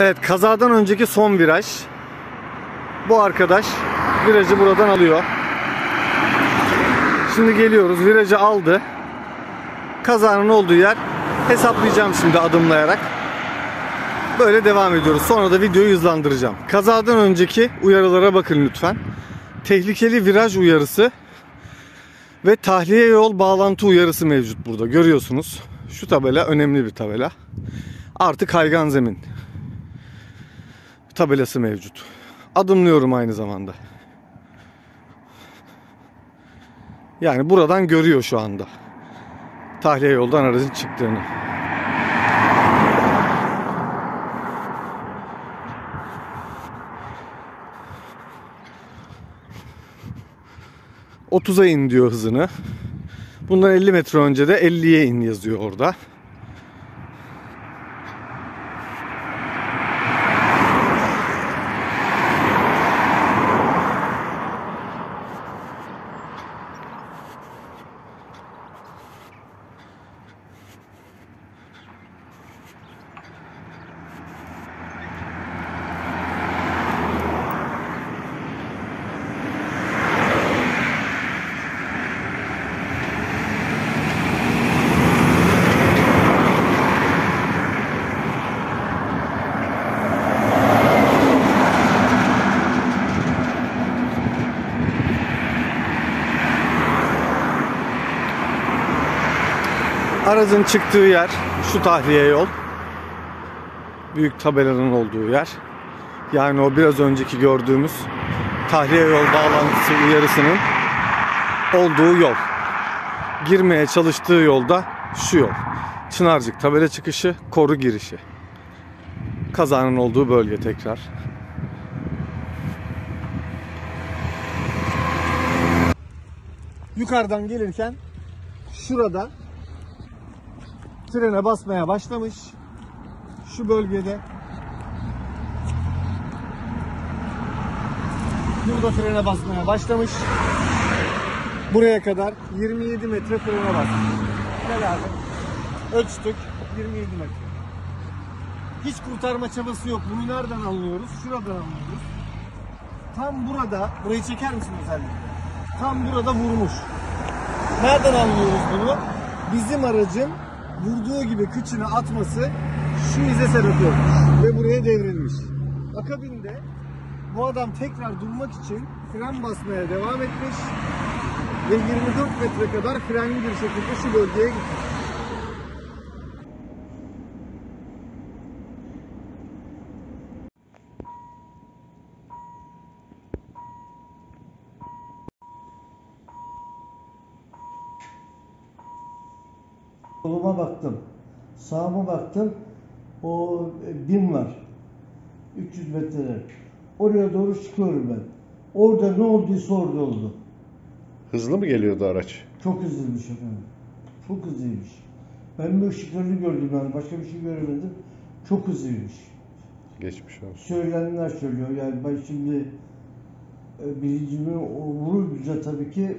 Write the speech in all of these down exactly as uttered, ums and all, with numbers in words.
Evet, kazadan önceki son viraj. Bu arkadaş virajı buradan alıyor. Şimdi geliyoruz. Virajı aldı. Kazanın olduğu yer hesaplayacağım şimdi adımlayarak. Böyle devam ediyoruz. Sonra da videoyu hızlandıracağım. Kazadan önceki uyarılara bakın lütfen. Tehlikeli viraj uyarısı ve tahliye yol bağlantı uyarısı mevcut burada. Görüyorsunuz. Şu tabela önemli bir tabela. Artı kaygan zemin tabelası mevcut. Adımlıyorum aynı zamanda. Yani buradan görüyor şu anda tahliye yoldan aracın çıktığını. otuza in diyor hızını. Bundan elli metre önce de elliye in yazıyor orada. Aracın çıktığı yer şu tahliye yol. Büyük tabelanın olduğu yer. Yani o biraz önceki gördüğümüz tahliye yol bağlantısı uyarısının olduğu yol. Girmeye çalıştığı yolda şu yol. Çınarcık tabela çıkışı, koru girişi. Kazanın olduğu bölge tekrar. Yukarıdan gelirken şurada frene basmaya başlamış. Şu bölgede. Burada frene basmaya başlamış. Buraya kadar yirmi yedi metre frene basmış. Gel abi. Ölçtük. yirmi yedi metre. Hiç kurtarma çabası yok. Bunu nereden anlıyoruz? Şuradan anlıyoruz. Tam burada, burayı çeker misin özellikle? Tam burada vurmuş. Nereden anlıyoruz bunu? Bizim aracın vurduğu gibi kıçını atması şu ize sebep olmuş ve buraya devrilmiş. Akabinde bu adam tekrar durmak için fren basmaya devam etmiş ve yirmi dört metre kadar frenli bir şekilde şu bölgeye gitmiş. Soluma baktım, sağıma baktım, o bin var, üç yüz metre. Oraya doğru çıkıyorum ben. Orada ne olduysa orada oldu. Hızlı mı geliyordu araç? Çok hızlıymış efendim, çok hızlıymış. Ben bu ışıklarını gördüm yani, başka bir şey göremedim. Çok hızlıymış. Geçmiş olsun. Söylenenler söylüyor, yani ben şimdi e, bilincimi vurunca tabii ki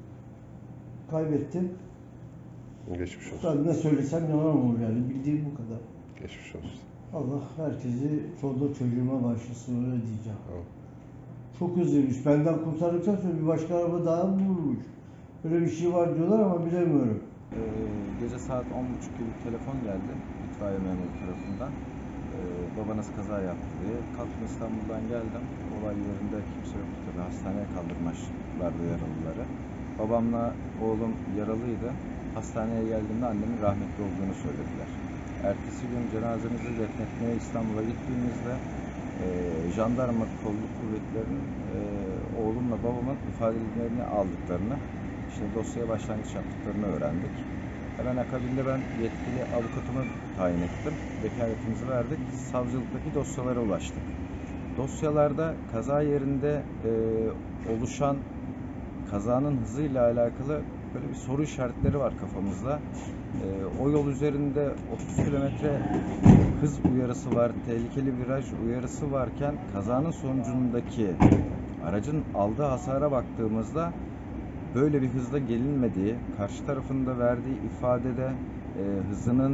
kaybettim. Geçmiş olsun. Tabii ne söylesem yalan olur yani, bildiğim bu kadar. Geçmiş olsun. Allah herkesi çoluğuma çocuğuma bağışlasın, öyle diyeceğim. Tamam. Çok hızlıymış. Benden kurtardıktan sonra bir başka araba daha mı vurmuş? Öyle bir şey var diyorlar ama bilemiyorum. Ee, gece saat on buçuk gibi telefon geldi itfaiye memuru tarafından. Ee, babanız kaza yaptı diye. Kalktım, İstanbul'dan geldim. Olay yerinde kimse yoktu tabii. Hastaneye kaldırmışlardı yaralıları. Babamla oğlum yaralıydı. Hastaneye geldiğimde annemin rahmetli olduğunu söylediler. Ertesi gün cenazemizi defnetmeye İstanbul'a gittiğimizde e, jandarma kolluk kuvvetlerinin e, oğlumla babamın ifadelerini aldıklarını, işte dosyaya başlangıç yaptıklarını öğrendik. Hemen akabinde ben yetkili avukatımı tayin ettim. Vekaletimizi verdik. Savcılıktaki dosyalara ulaştık. Dosyalarda kaza yerinde e, oluşan kazanın hızıyla alakalı böyle bir soru işaretleri var kafamızda. E, o yol üzerinde otuz kilometre hız uyarısı var, tehlikeli viraj uyarısı varken kazanın sonucundaki aracın aldığı hasara baktığımızda böyle bir hızla gelinmediği, karşı tarafında verdiği ifadede e, hızının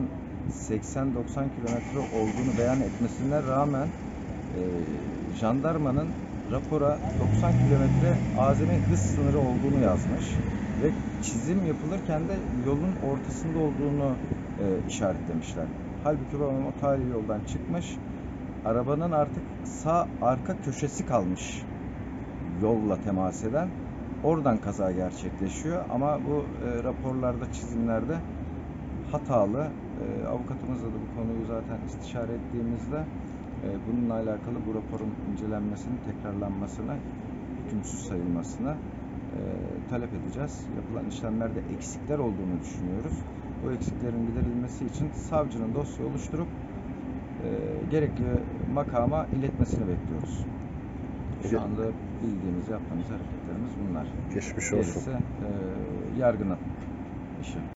seksen doksan kilometre olduğunu beyan etmesine rağmen e, jandarmanın rapora doksan kilometre azami hız sınırı olduğunu yazmış ve çizim yapılırken de yolun ortasında olduğunu e, işaretlemişler. Halbuki babam o tarihi yoldan çıkmış, arabanın artık sağ arka köşesi kalmış yolla temas eden. Oradan kaza gerçekleşiyor ama bu e, raporlarda, çizimlerde hatalı. E, avukatımızla da bu konuyu zaten istişare ettiğimizde e, bununla alakalı bu raporun incelenmesini, tekrarlanmasını, hükümsüz sayılmasını e, talep edeceğiz. Yapılan işlemlerde eksikler olduğunu düşünüyoruz. Bu eksiklerin giderilmesi için savcının dosya oluşturup e, gerekli makama iletmesini bekliyoruz. Şu anda bildiğimiz, yaptığımız hareketlerimiz bunlar. Geçmiş olsun. Gerisi e, yargının işi.